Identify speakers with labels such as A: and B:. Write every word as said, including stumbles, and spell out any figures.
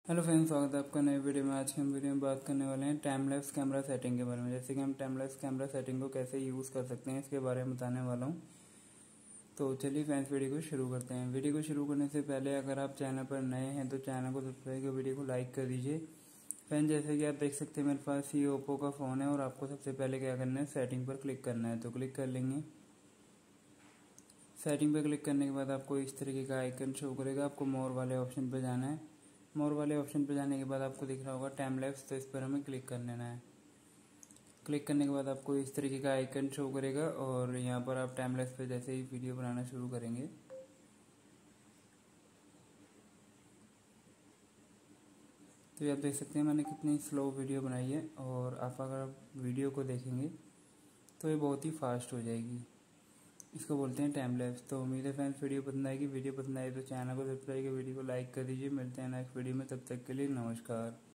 A: Hello friends, स्वागत है आपका नए वीडियो में। आज की हम वीडियो में बात करने वाले हैं टाइम लैप्स कैमरा सेटिंग के बारे में। जैसे कि हम टाइम लैप्स कैमरा सेटिंग को कैसे यूज़ कर सकते हैं इसके बारे में बताने वाला हूं। तो चलिए फ्रेंड्स, वीडियो को शुरू करते हैं। वीडियो को शुरू करने से पहले अगर आप चैनल पर नए हैं तो चैनल को सब्सक्राइब कर वीडियो को लाइक कर दीजिए। फ्रेंड्स, जैसे कि आप देख सकते हैं मेरे पास ये ओप्पो का फ़ोन है और आपको सबसे पहले क्या करना है, सेटिंग पर क्लिक करना है। तो क्लिक कर लेंगे। सेटिंग पर क्लिक करने के बाद आपको इस तरीके का आइकन शो करेगा। आपको मोर वाले ऑप्शन पर जाना है। मोर वाले ऑप्शन पर जाने के बाद आपको दिख रहा होगा टाइम लैप्स, तो इस पर हमें क्लिक कर लेना है। क्लिक करने के बाद आपको इस तरीके का आइकन शो करेगा और यहाँ पर आप टाइम लैप्स पे जैसे ही वीडियो बनाना शुरू करेंगे तो ये आप देख सकते हैं मैंने कितनी स्लो वीडियो बनाई है। और आप अगर आप वीडियो को देखेंगे तो ये बहुत ही फास्ट हो जाएगी। इसको बोलते हैं टाइम लैप्स। तो उम्मीद है फ्रेंड्स वीडियो पसंद आएगी। वीडियो पसंद आए तो चैनल को सब्सक्राइब कर वीडियो को लाइक कर दीजिए। मिलते हैं नेक्स्ट वीडियो में, तब तक के लिए नमस्कार।